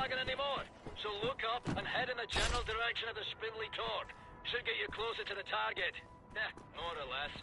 lagging anymore. So look up and head in the general direction of the spindly torque. Should get you closer to the target. Yeah, more or less.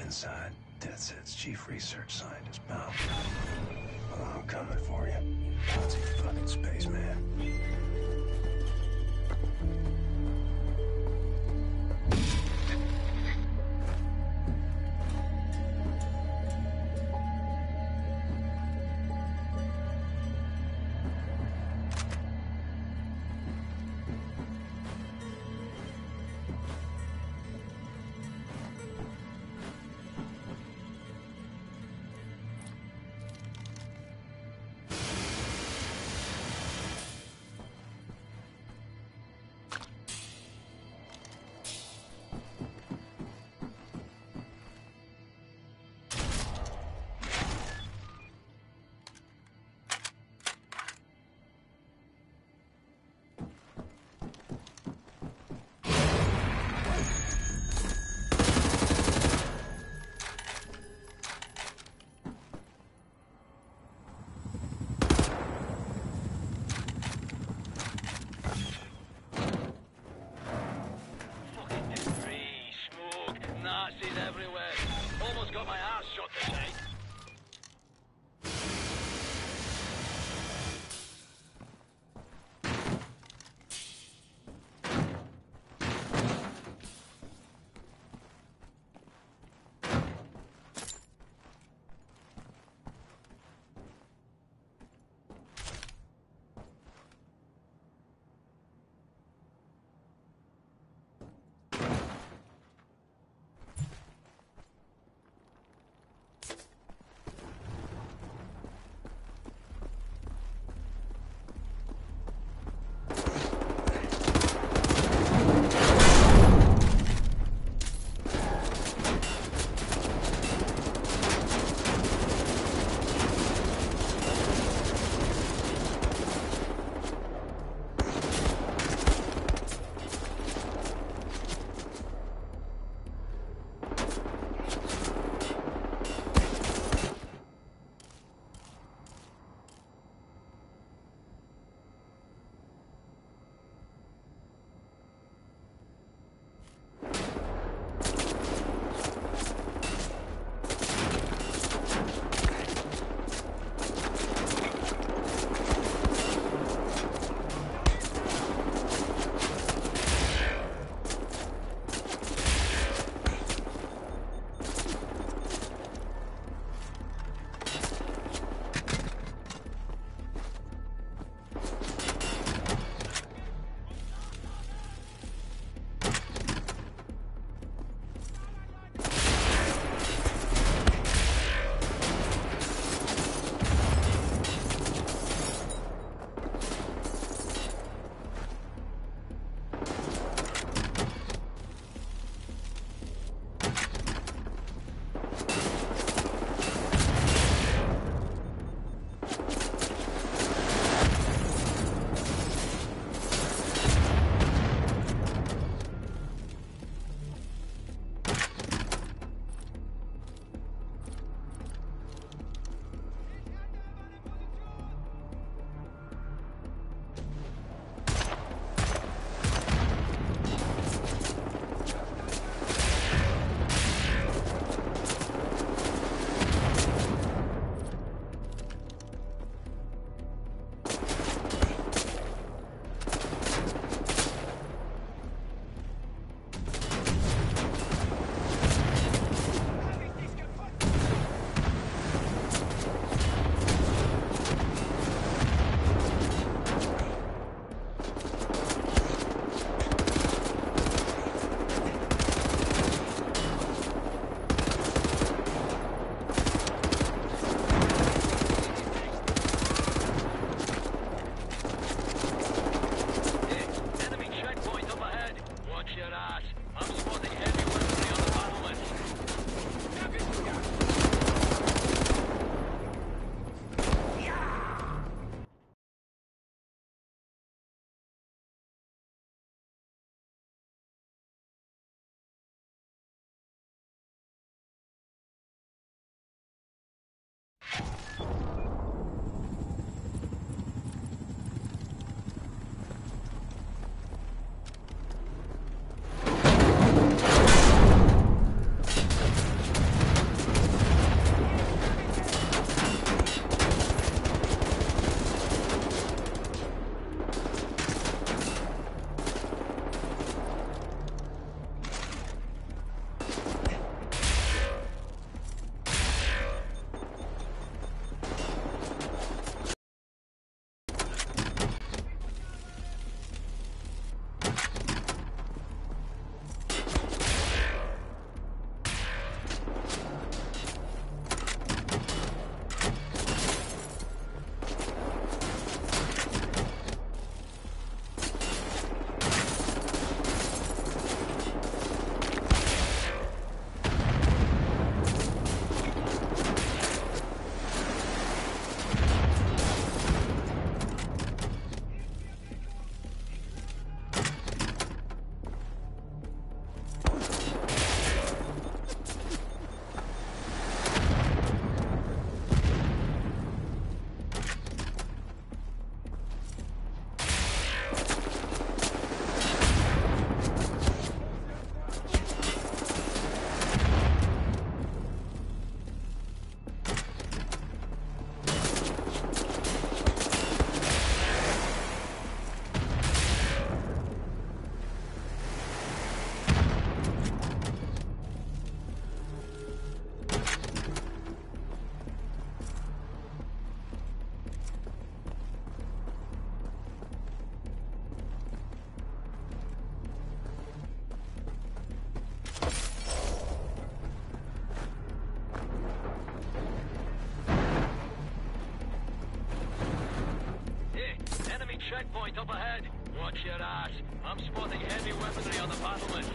inside. DeathSet's chief research scientist, pal. Well, I'm coming for you, you Nazi fucking spaceman. up ahead. Watch your ass. I'm spotting heavy weaponry on the battlements.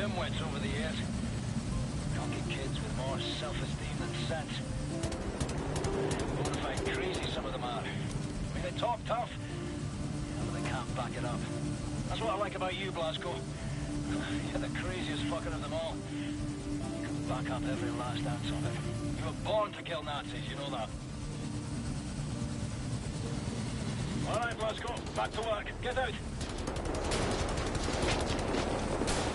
dimwits over the years. Cocky kids with more self-esteem than sense. Bonafide crazy, some of them are. I mean, they talk tough, but they can't back it up. That's what I like about you, Blasco. You're the craziest fucker of them all. You can back up every last ounce of it. You were born to kill Nazis, you know that. All right, Blasco, back to work. Get out.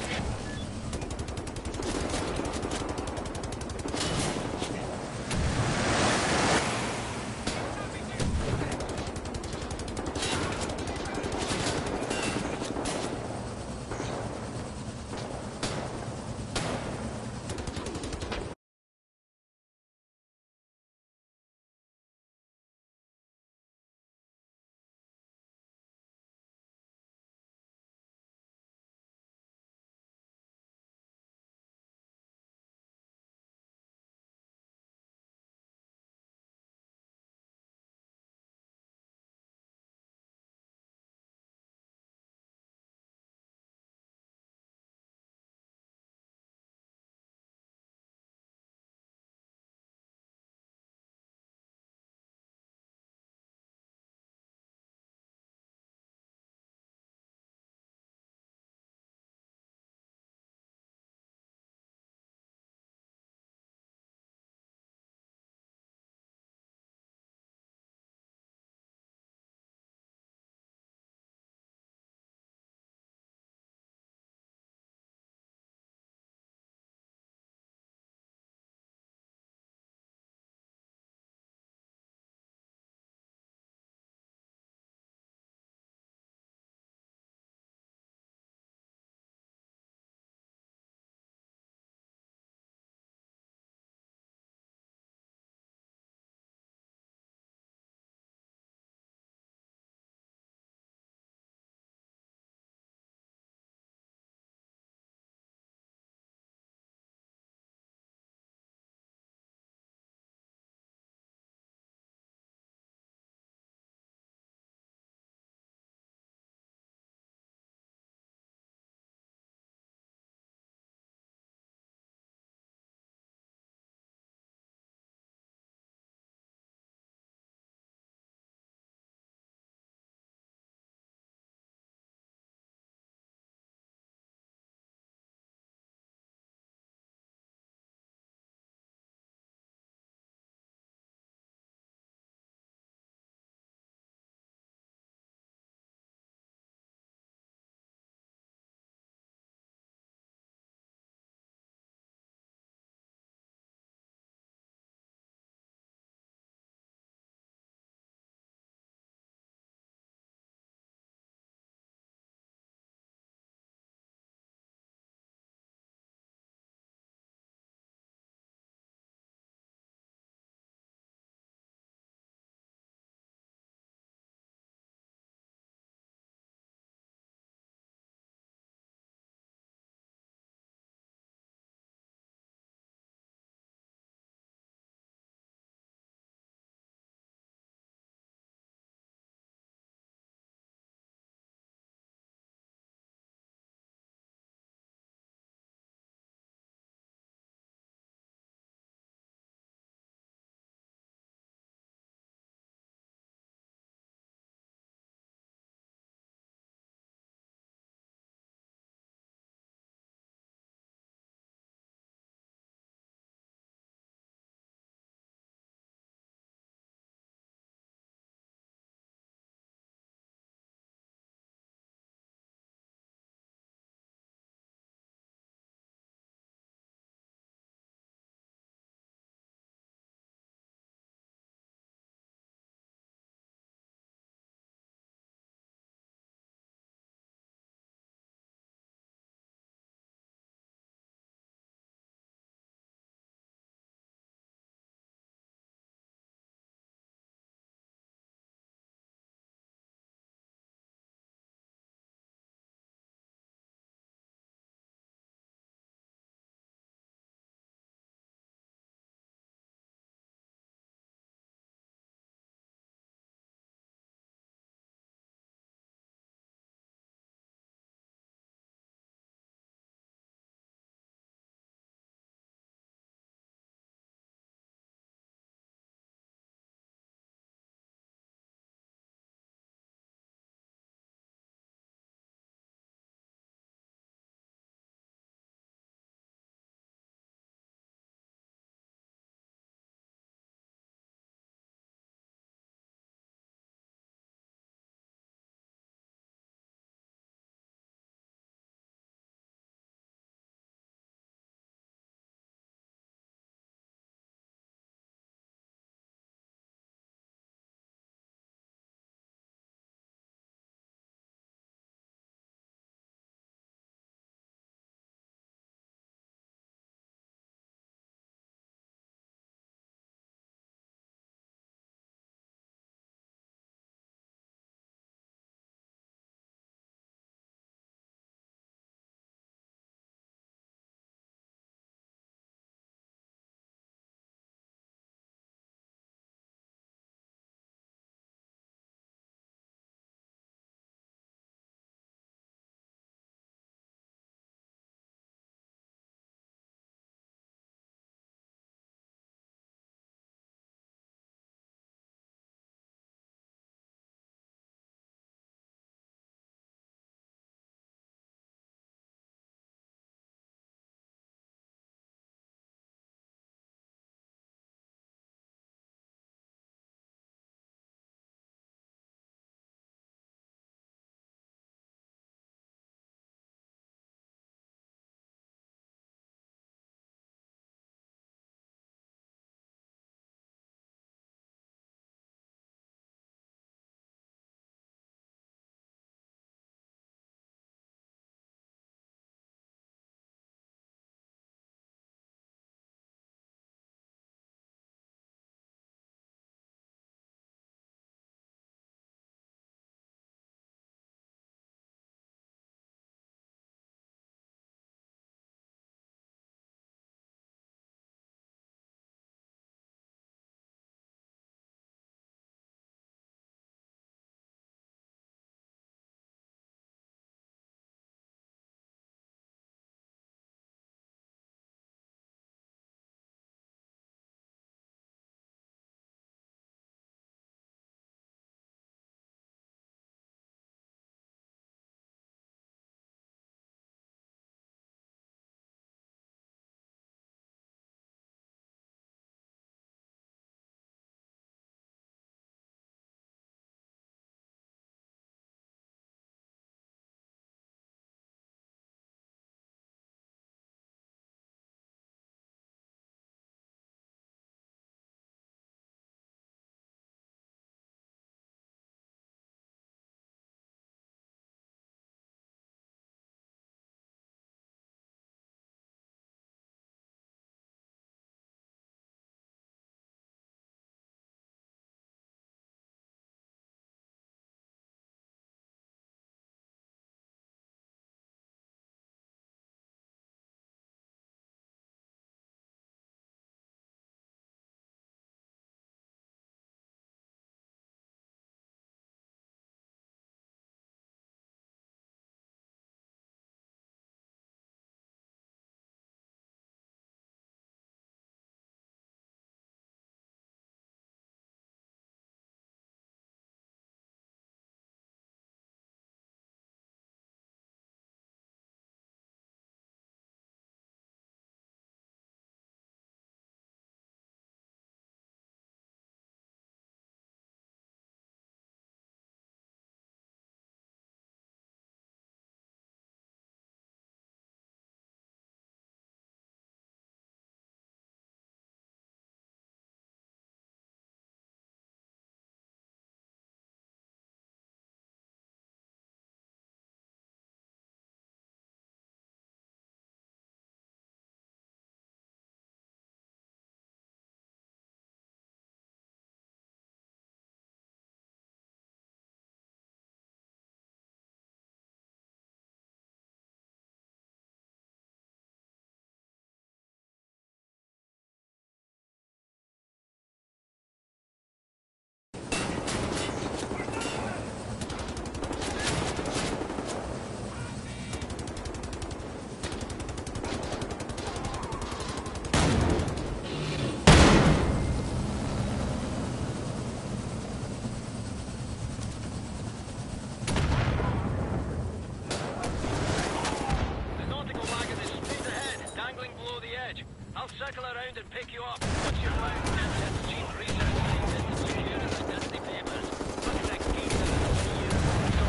I'll circle around and pick you up. Once you're found, Jensen's chief research scientist is securing the nasty papers. Look like geezer in 20 years.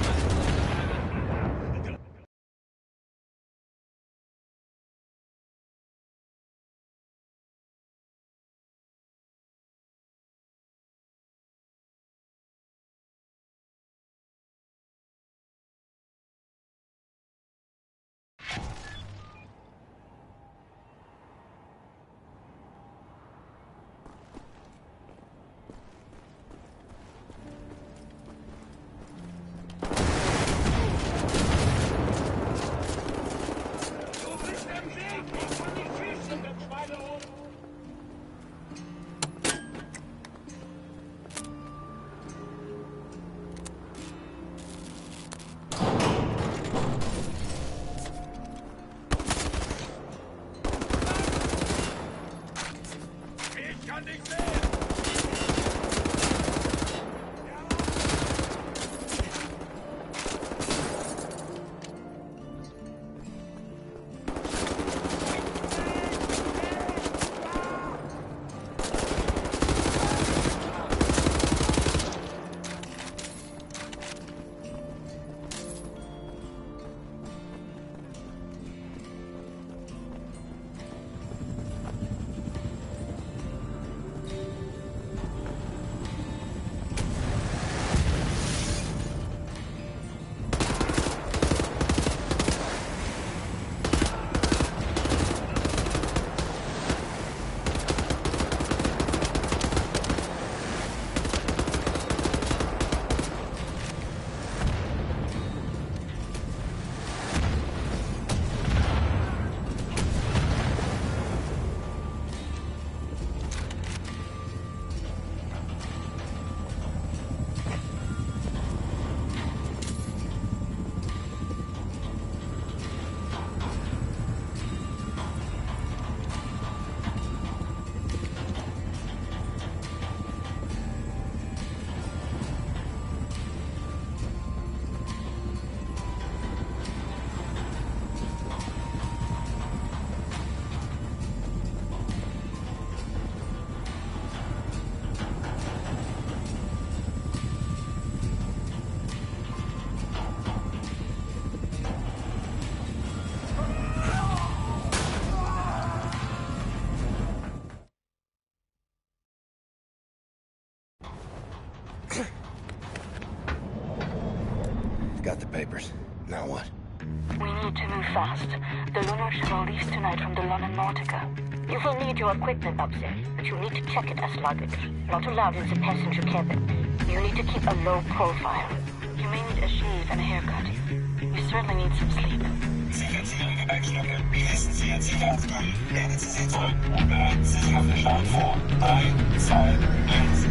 Got the papers. Now what? We need to move fast. The Lunar Shuttle leaves tonight from the London Nautica. You will need your equipment up there, but you need to check it as luggage. Not allowed in the passenger cabin. You need to keep a low profile. You may need a shave and a haircut. You certainly need some sleep. Sicherheitsziele Gepäckstücke. Wie heißen Sie Ihren Sicherheitsgrund? Lehnen Sie sie zurück und bereiten Sie sich auf den Start vor. 3, 2, 1.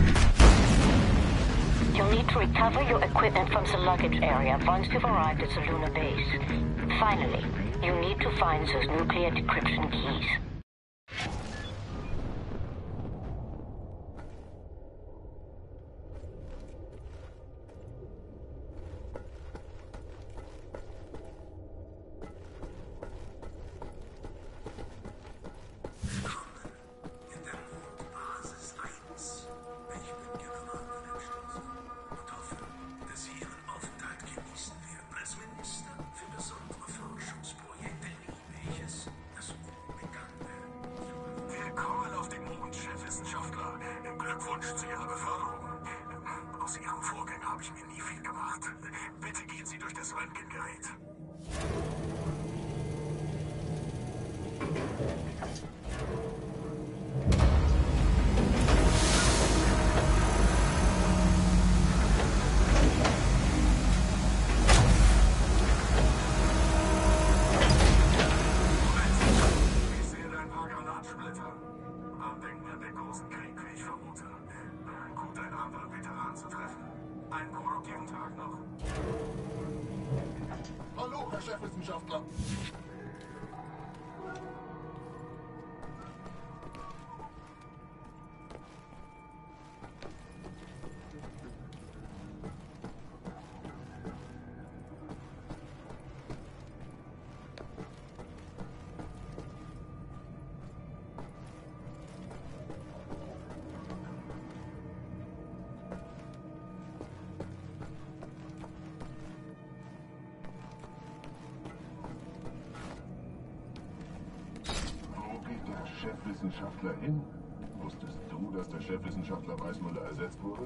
You'll need to recover your equipment from the luggage area once you've arrived at the lunar base. Finally, you need to find those nuclear decryption keys. Glückwunsch zu Ihrer Beförderung. Aus Ihrem Vorgänger habe ich mir nie viel gemacht. Bitte gehen Sie durch das Röntgengerät. Ich sehe ein paar Granatsplitter. Andenken an den großen Krieg, wie ich vermute. Gut, einen anderen Veteran zu treffen. Einen produktiven Tag noch. Hallo, Herr Chefwissenschaftler. Chefwissenschaftlerin? Wusstest du, dass der Chefwissenschaftler Weissmuller ersetzt wurde?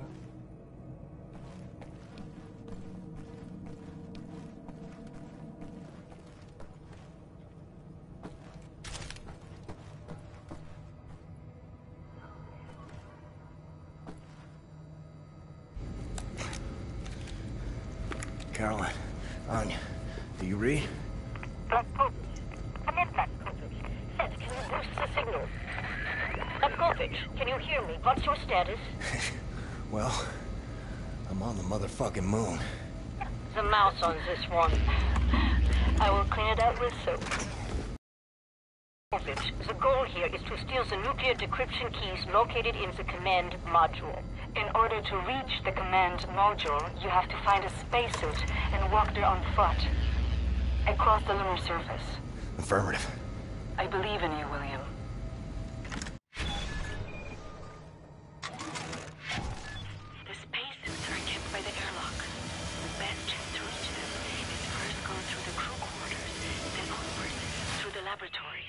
Caroline, Anya, do you read? Blazkowicz. Come in, Blazkowicz. Set, can you boost the signal? Blazkowicz, can you hear me? What's your status? Well, I'm on the motherfucking moon. The mouse on this one. I will clean it out with soap. Blazkowicz, the goal here is to steal the nuclear decryption keys located in the command module. In order to reach the command module, you have to find a spacesuit and walk there on foot. Across the lunar surface. Affirmative. I believe in you, William. The spacesuits are kept by the airlock. The best to reach them is first go through the crew quarters, then onwards through the laboratories.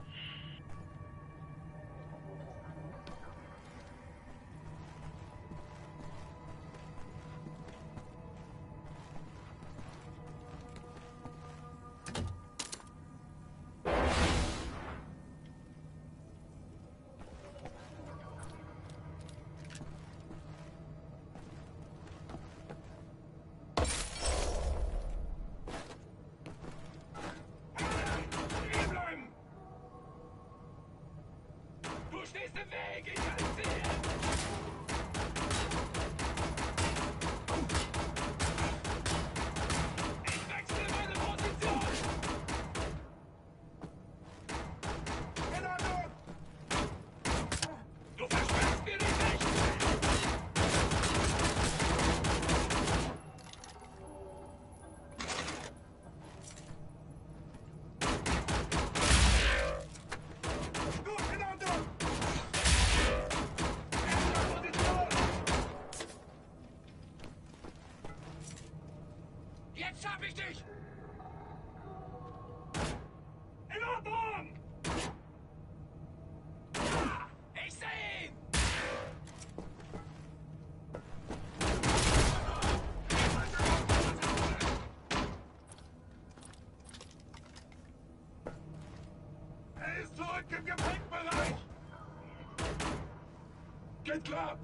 Jetzt hab ich dich! In Ordnung! Ich seh ihn! Er ist zurück im Gepäckbereich! Geht klar!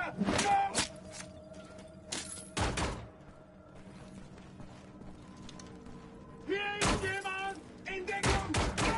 Hier ist jemand! In Deckung!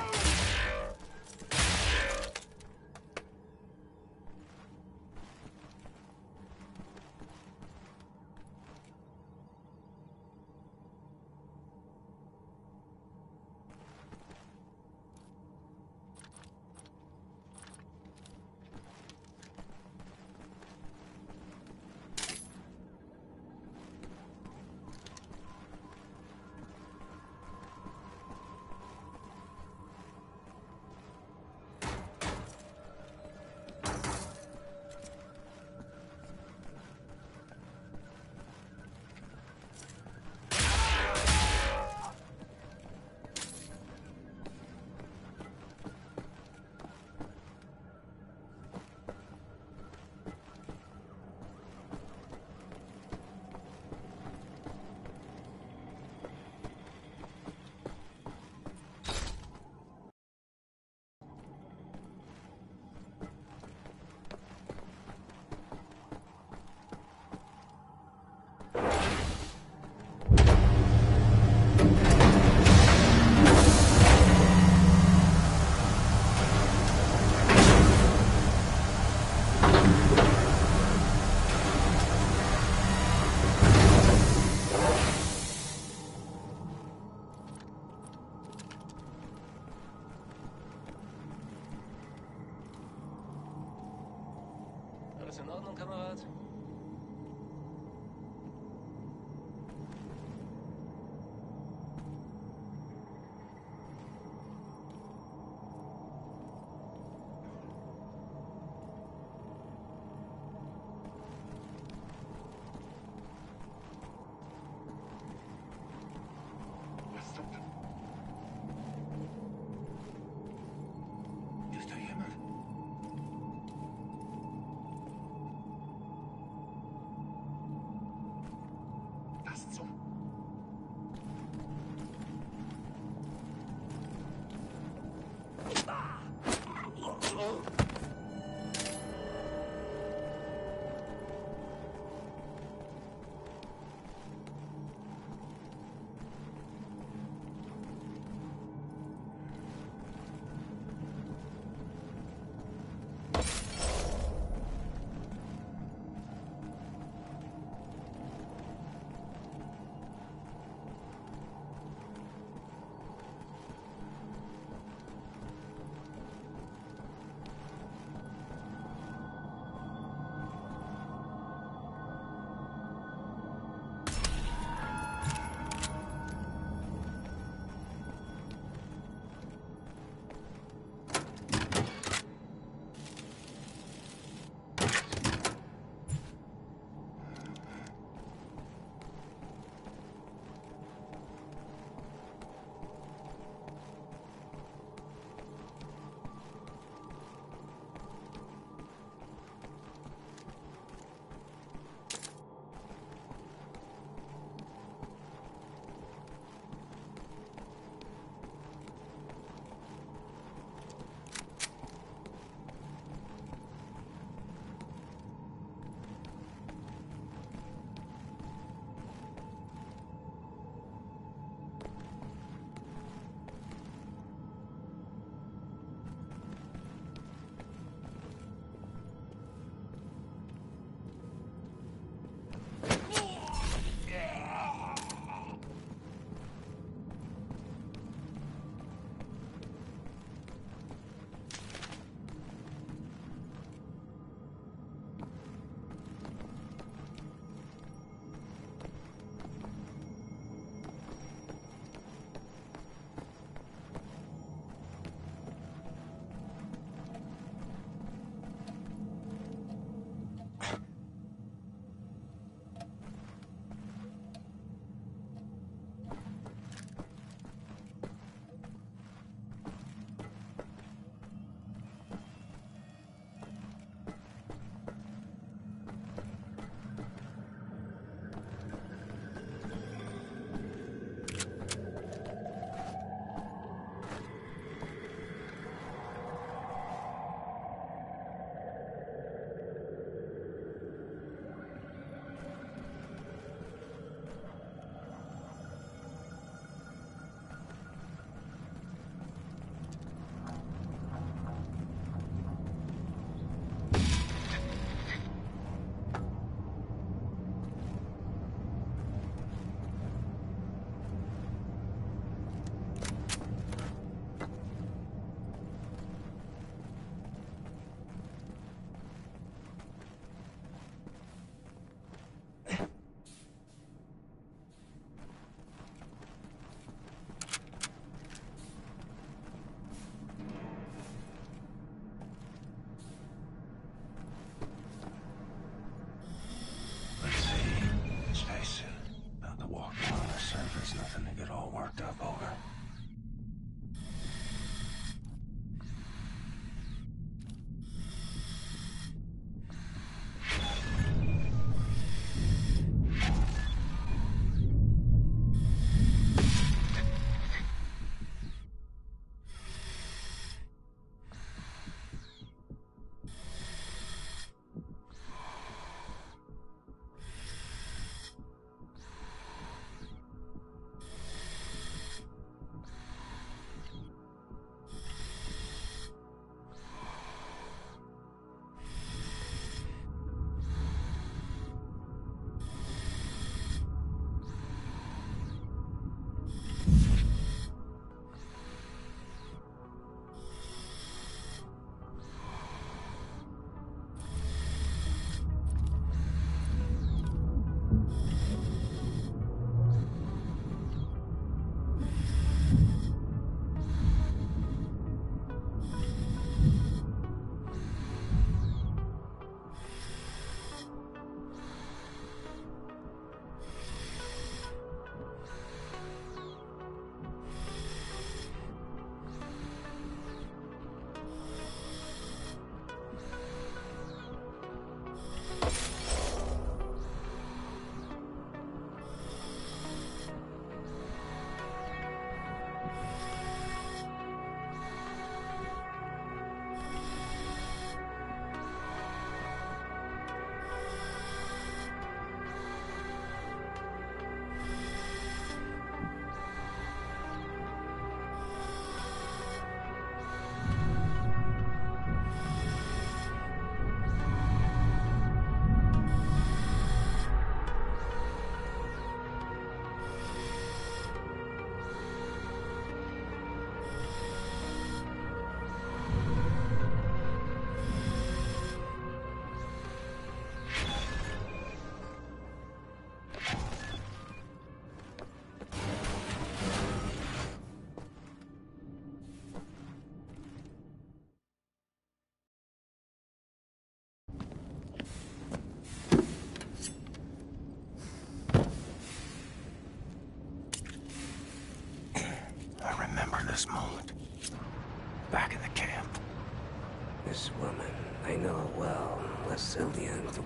Alles in Ordnung, Kamerad? Was zum... Ist da jemand?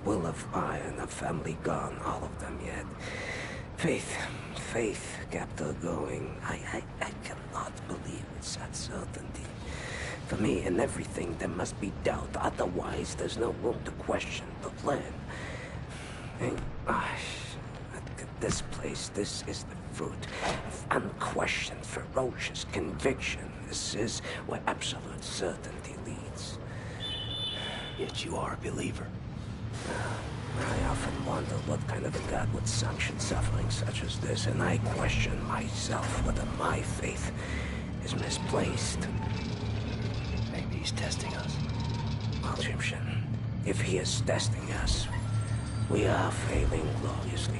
will of iron, a family gone, all of them yet. Faith kept her going. I cannot believe it's that certainty. For me, in everything there must be doubt, otherwise there's no room to question the plan. And, this place, this is the fruit of unquestioned, ferocious conviction. This is where absolute certainty leads. Yet you are a believer. I often wonder what kind of a God would sanction suffering such as this, and I question myself whether my faith is misplaced. Maybe he's testing us. Well, Egyptian, if he is testing us, we are failing gloriously.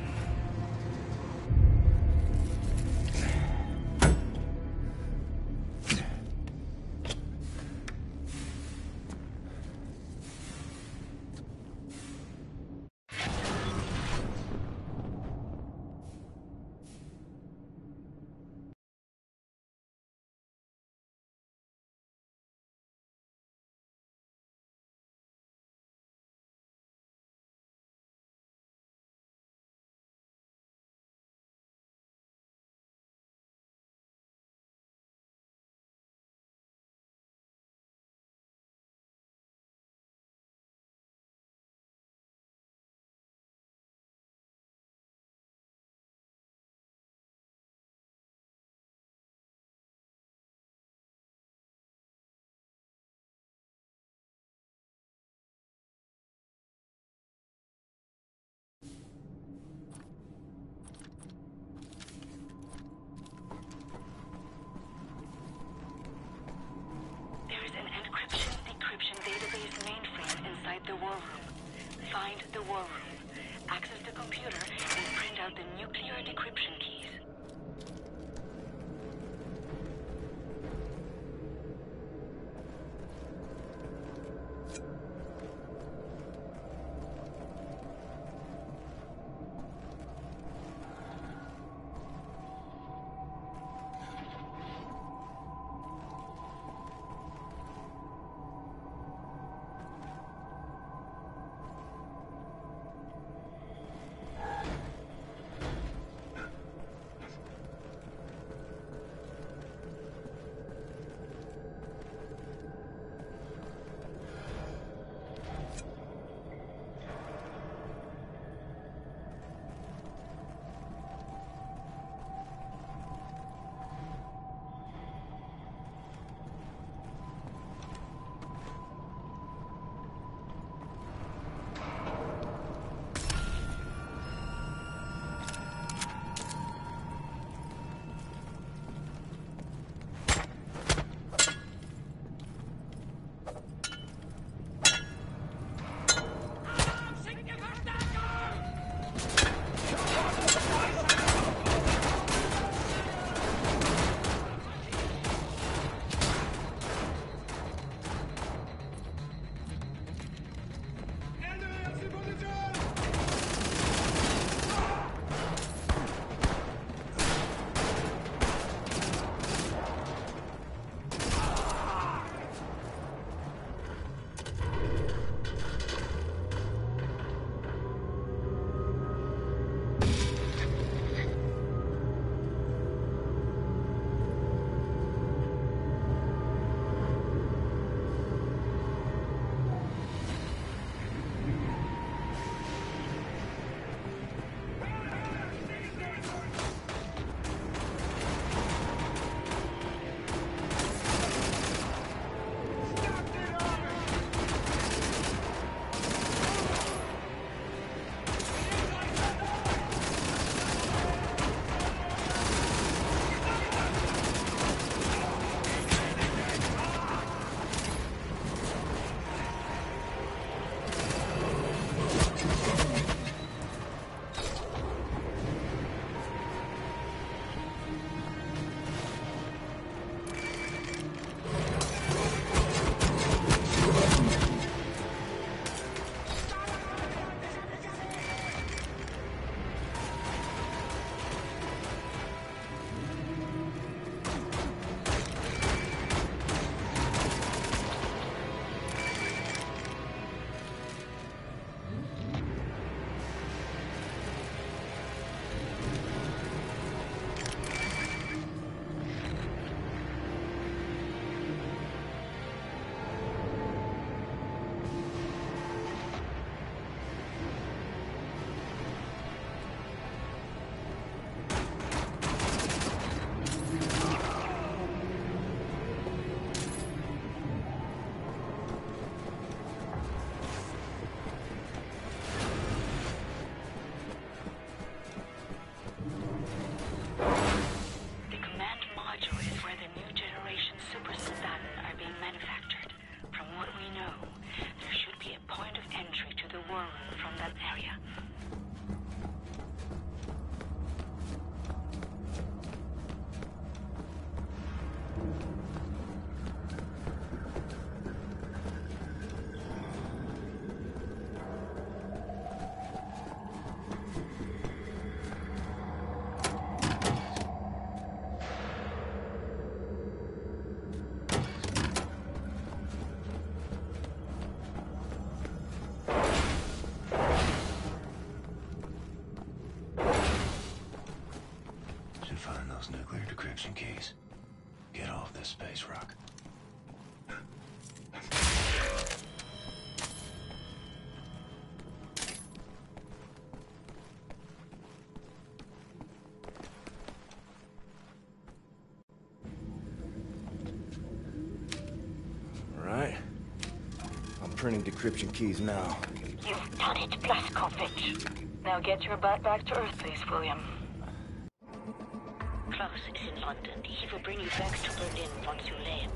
Decryption database mainframe inside the war room. Find the war room, access the computer, and print out the nuclear decryption keys. from that area. Find those nuclear decryption keys. Get off this space rock. All right. I'm printing decryption keys now. You've done it, Blazkowicz. Now get your butt back to Earth, please, William. Klaus is in London. He will bring you back to Berlin once you land.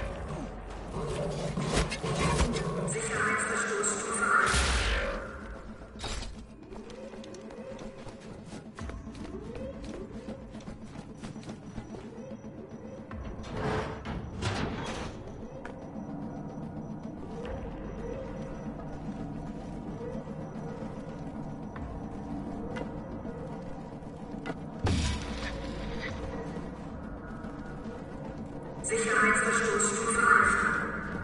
Sicherheitsverstoßstufe 8.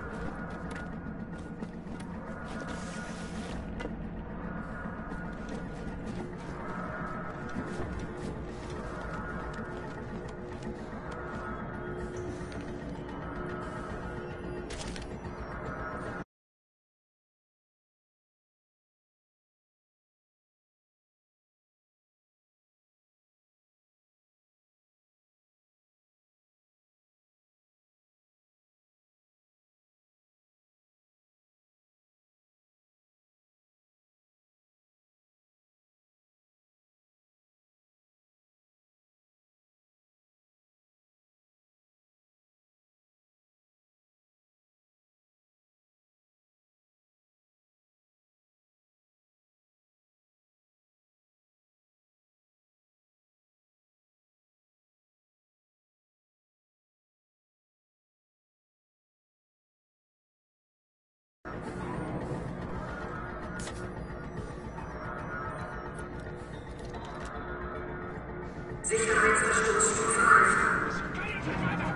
Sicherheitsverstoßstufe 8.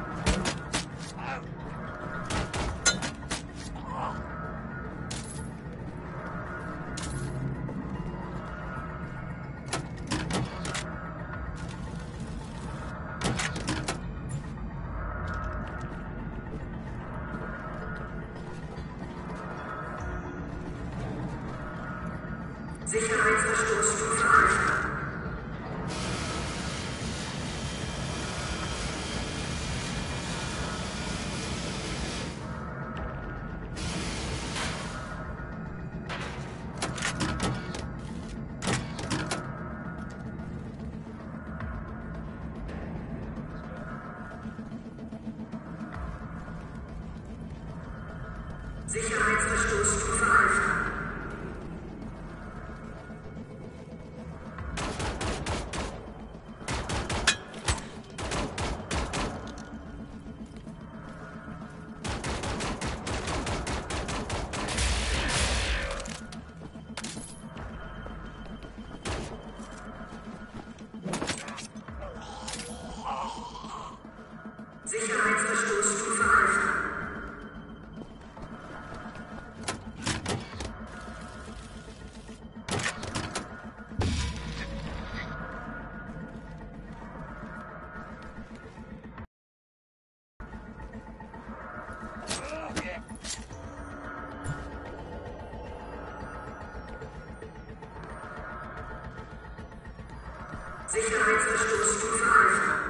Sicherheitsverstoßstufe 8. Sicherheitsverstoßstufe 8. Sicherheitsverstoßstufe 8. Sicherheitsverstoßstufe 8.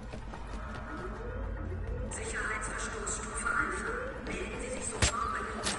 Sicherheitsverstoßstufe 1. Melden Sie sich sofort bei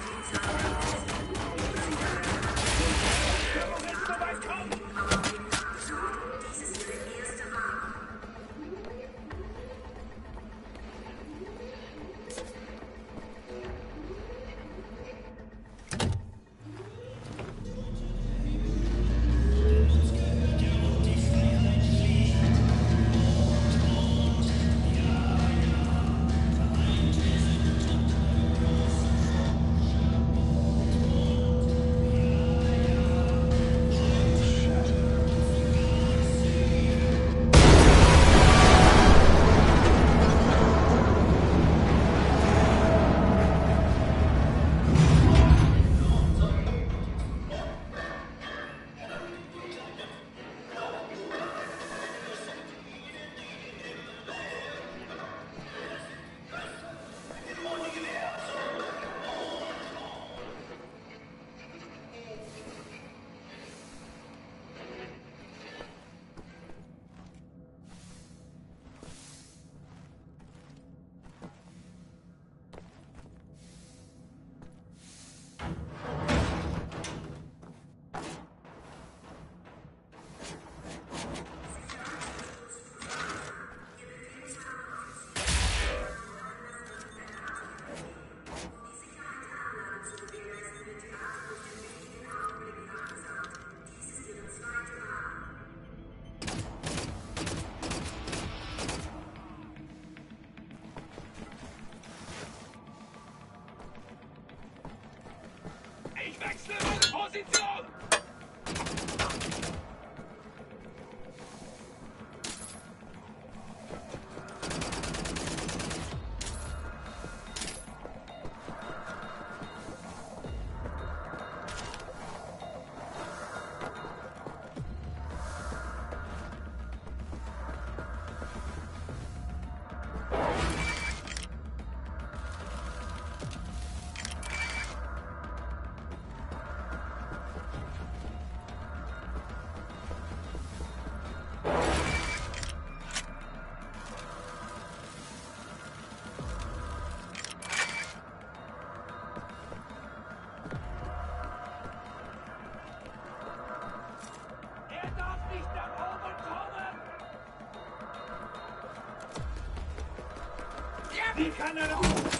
Wie kann er...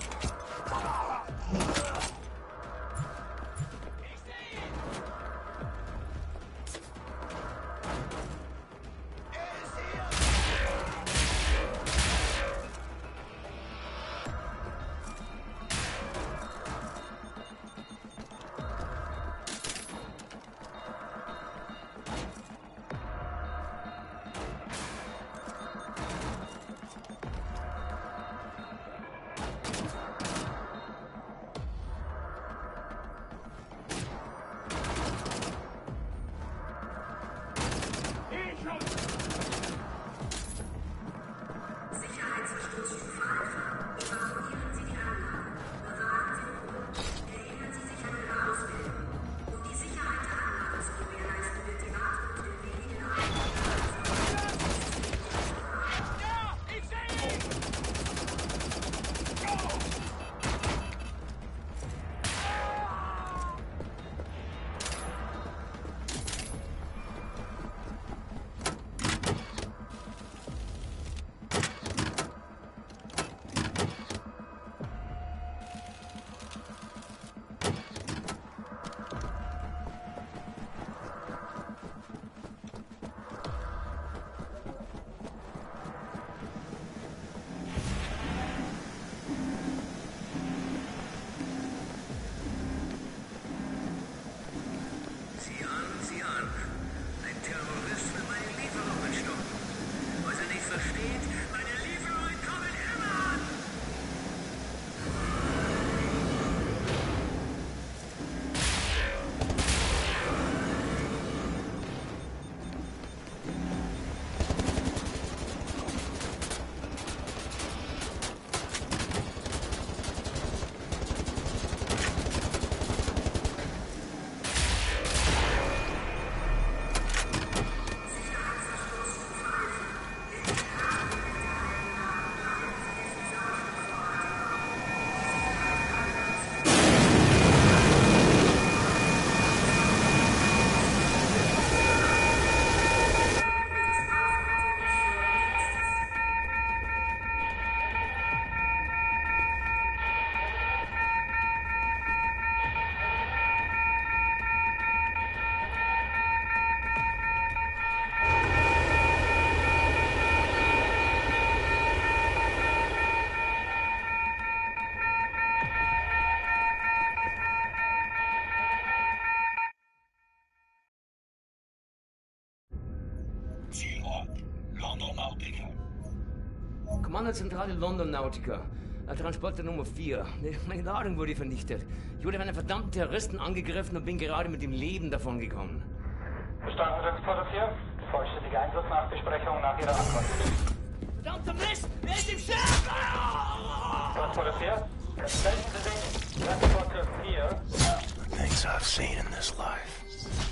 Kommandozentrale London Nautica. Transporter Nummer 4. Meine Ladung wurde vernichtet. Ich wurde von einem verdammten Terroristen angegriffen und bin gerade mit dem Leben davongekommen. Verstanden, Transporter 4. Vollständige Einsatznachbesprechung nach Ihrer Ankunft. Verdammter Mist! Wer ist im Schiff? Transporter 4. Melden Sie sich. Transporter 4. The things I've seen in this life.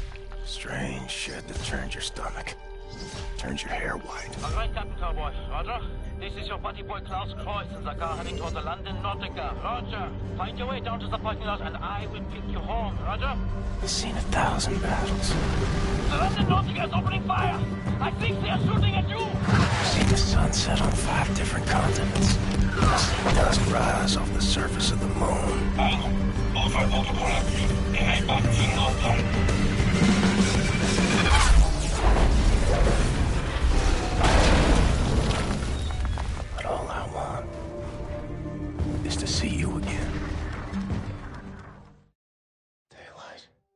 Strange shit that turns your stomach. Turns your hair white. All right, Captain Cowboy. Roger. This is your buddy boy Klaus Kreuz in the car heading toward the London Nautica. Roger. Find your way down to the parking lot and I will pick you home. Roger. I've seen 1,000 battles. The London Nautica is opening fire. I think they are shooting at you. I've seen the sun set on 5 different continents. I've seen dust rise off the surface of the moon. But all I want is to see you again. Daylight.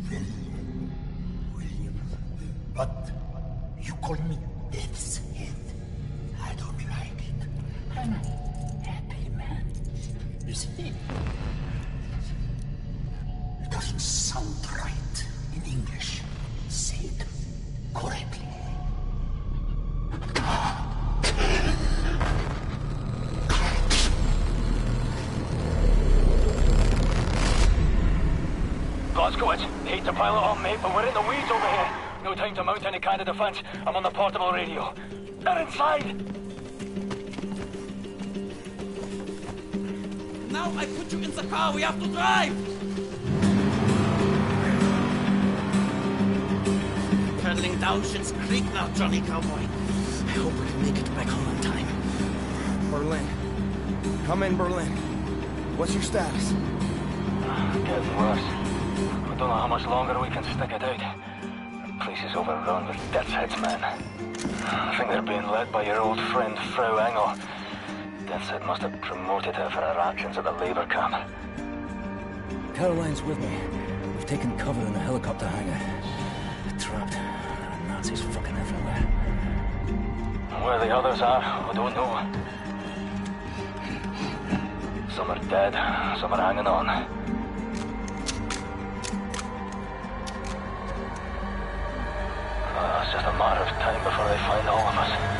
William. But you call me Death's Head. I don't like it. I'm a happy man. You see? It doesn't sound right in English. Say it correctly. Blazkowicz, hate to pile it on, mate, but we're in the weeds over here. No time to mount any kind of defense. I'm on the portable radio. They're inside! Now I put you in the car. We have to drive! Turning down Schitt's Creek now, Johnny Cowboy. I hope we can make it back home in time. Berlin. Come in, Berlin. What's your status? Getting worse. I don't know how much longer we can stick it out. The place is overrun with Death's Head's men. I think they're being led by your old friend, Frau Engel. Death's Head must have promoted her for her actions at the labor camp. Caroline's with me. We've taken cover in a helicopter hangar. We're trapped. Nazis fucking everywhere. Where the others are, I don't know. Some are dead, some are hanging on. It's just a matter of time before they find all of us.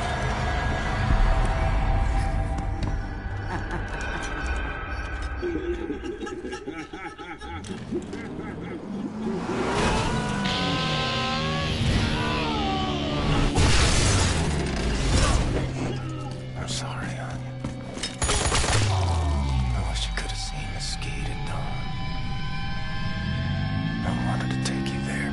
I'm sorry, hon. I wish you could have seen the skate at dawn. I wanted to take you there.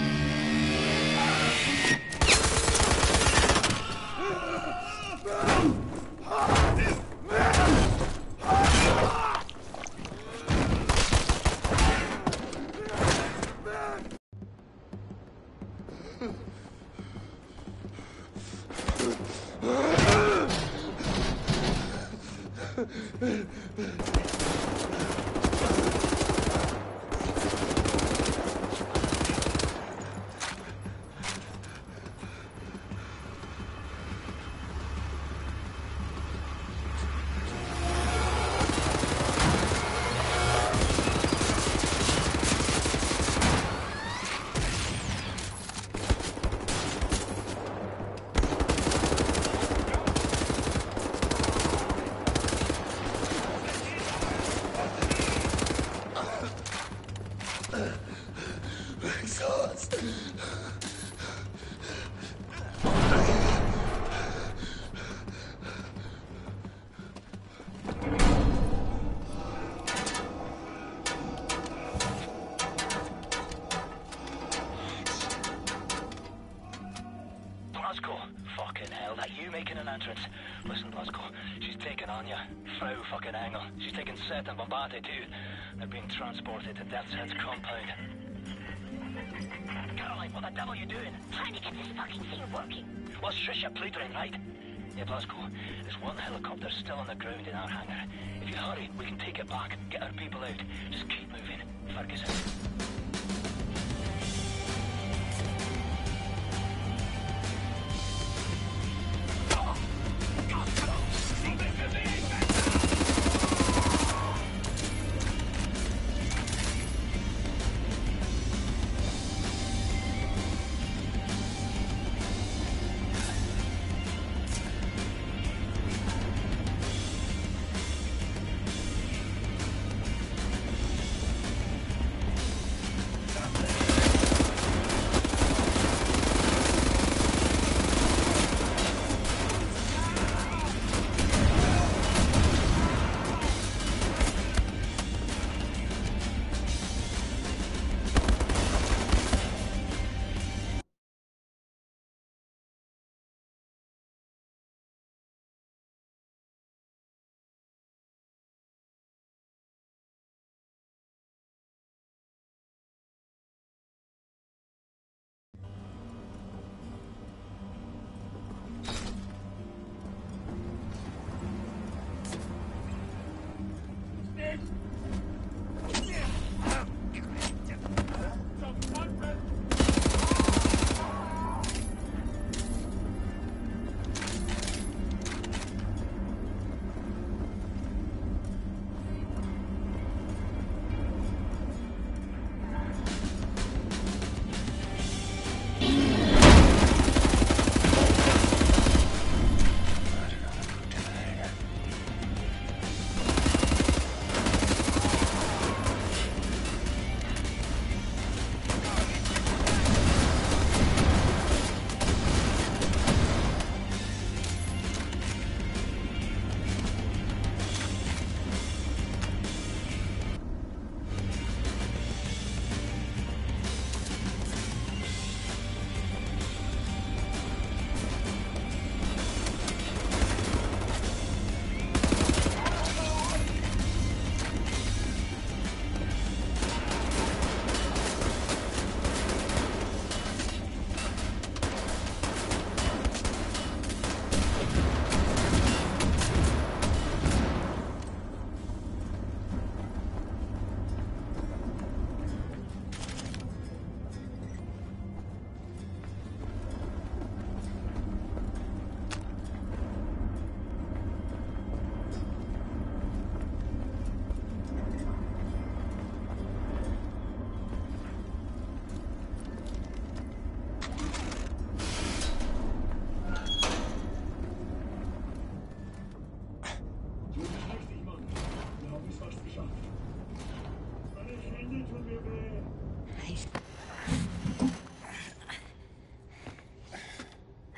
Blazko, fucking hell, that you making an entrance? Listen, Blazko, she's taken Anya, Frau fucking Engel. She's taken Seth and Bombate too. They're being transported to Death's Head's compound. Caroline, what the devil are you doing? Trying to get this fucking thing working. What's Trisha Pleitering, right? Yeah, Blazko, there's one helicopter still on the ground in our hangar. If you hurry, we can take it back, get our people out. Just keep moving. Ferguson.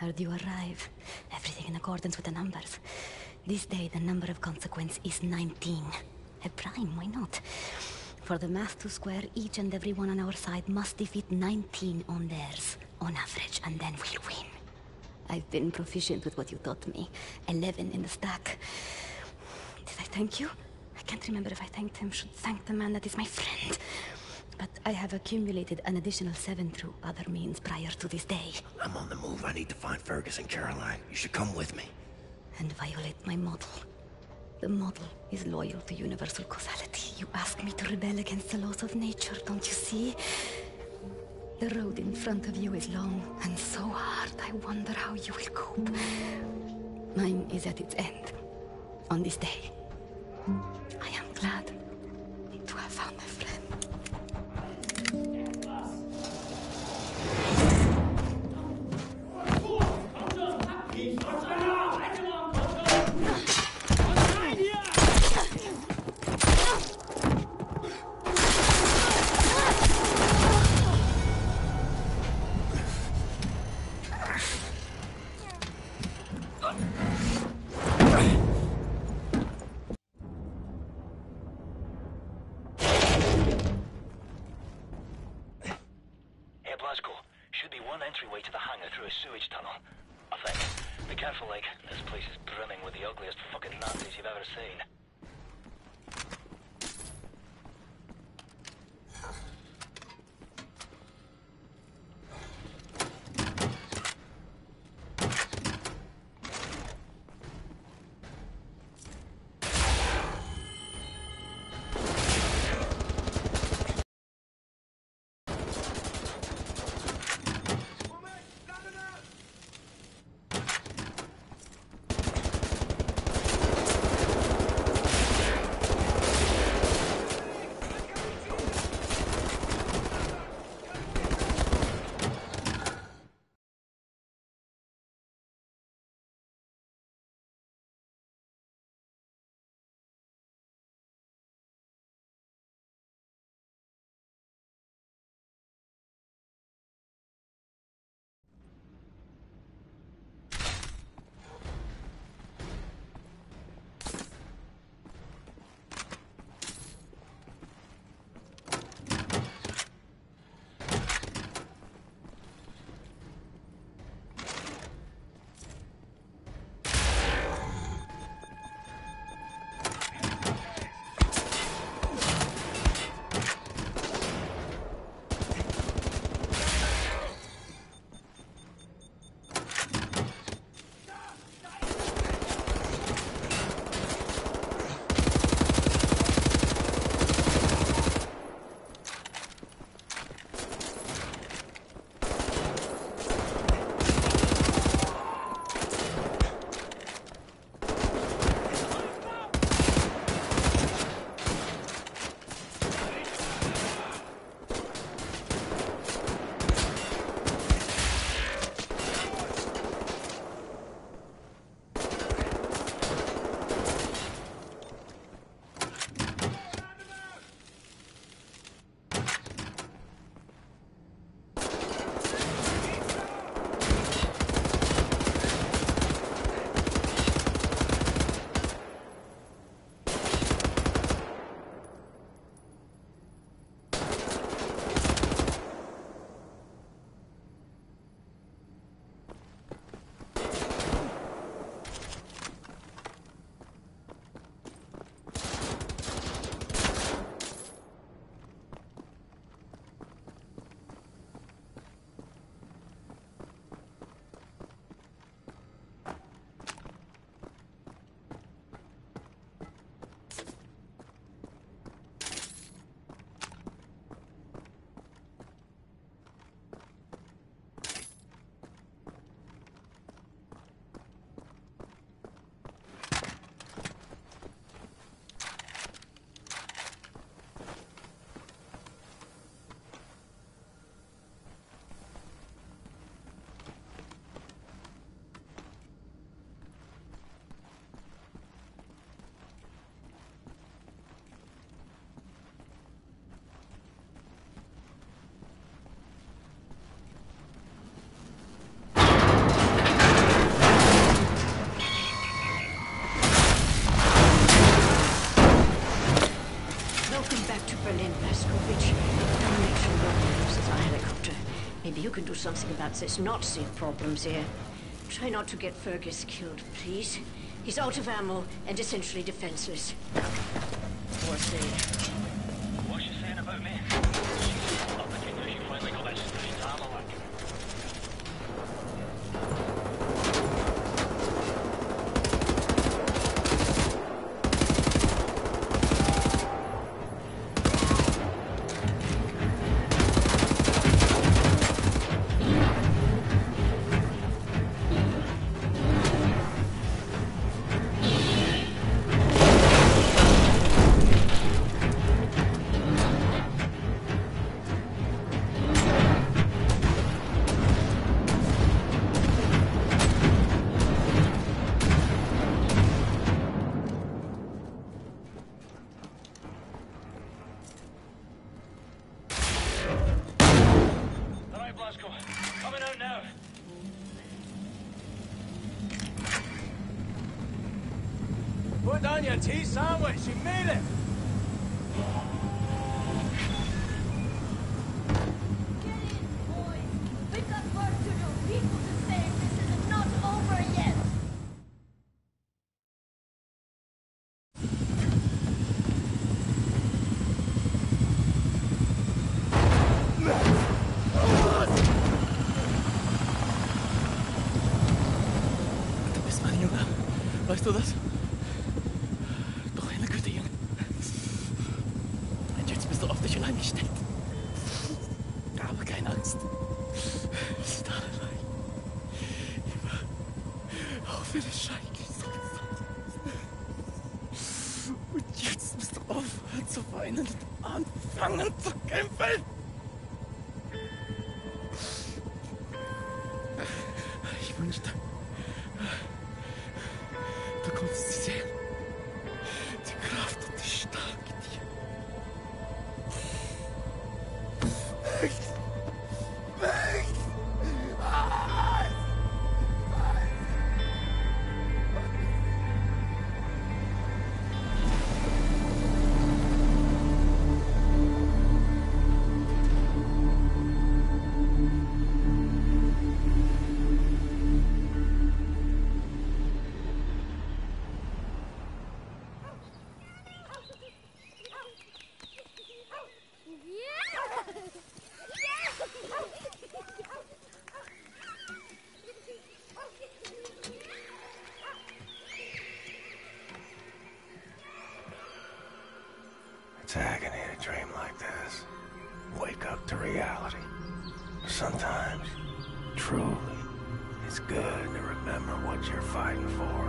heard you arrive. Everything in accordance with the numbers. This day, the number of consequence is 19. A prime, why not? For the math to square, each and every one on our side must defeat 19 on theirs, on average, and then we'll win. I've been proficient with what you taught me. 11 in the stack. Did I thank you? I can't remember if I thanked him. Should thank the man that is my friend. But I have accumulated an additional 7 through other means prior to this day. I'm on the move. I need to find Fergus and Caroline. You should come with me. And violate my model. The model is loyal to universal causality. You ask me to rebel against the laws of nature, don't you see? The road in front of you is long and so hard. I wonder how you will cope. Mine is at its end. On this day. I am glad to have found a friend. Entryway to the hangar through a sewage tunnel. I think. Be careful, like, this place is brimming with the ugliest fucking Nazis you've ever seen. Maybe you can do something about this Nazi problems here. Try not to get Fergus killed, please. He's out of ammo and essentially defenseless. Poor thing. What's she saying about me? She's up again now she finally got that strange armor work. Coming out now. Put down your tea sandwich. You made it. Get in, boys. We've got work to do. People to save. This is not over yet. Weißt du das? Doch eine Güte, Junge. Und jetzt bist du auf dich allein gestellt. Aber keine Angst. Ist allein. Immer auf den Schein gesetzt. Und jetzt musst du aufhören zu weinen und anfangen zu kämpfen. Ich wünschte, du konntest sie sehen. Die Kraft und die Stärke in dir. Weg! Weg! It's agony to dream like this. Wake up to reality. Sometimes, truly, it's good to remember what you're fighting for.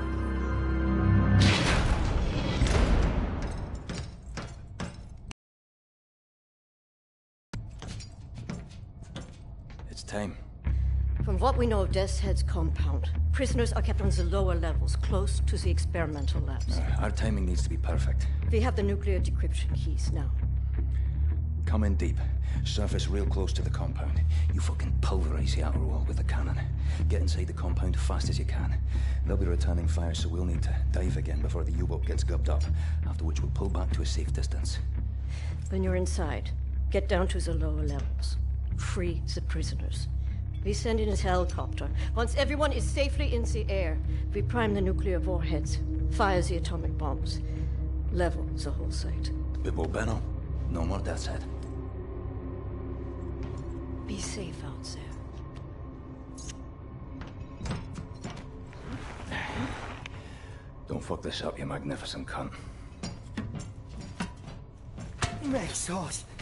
It's time. From what we know of Death's Head's compound, prisoners are kept on the lower levels, close to the experimental labs. Our timing needs to be perfect. We have the nuclear decryption keys now. Come in deep. Surface real close to the compound. You fucking pulverize the outer wall with the cannon. Get inside the compound fast as you can. They'll be returning fire, so we'll need to dive again before the U-boat gets gubbed up. After which we'll pull back to a safe distance. When you're inside, get down to the lower levels. Free the prisoners. We send in a helicopter. Once everyone is safely in the air, we prime the nuclear warheads, fire the atomic bombs, level the whole site. Bibbo Benno. No more Death's Head. Be safe out there. Don't fuck this up, you magnificent cunt. Make sauce.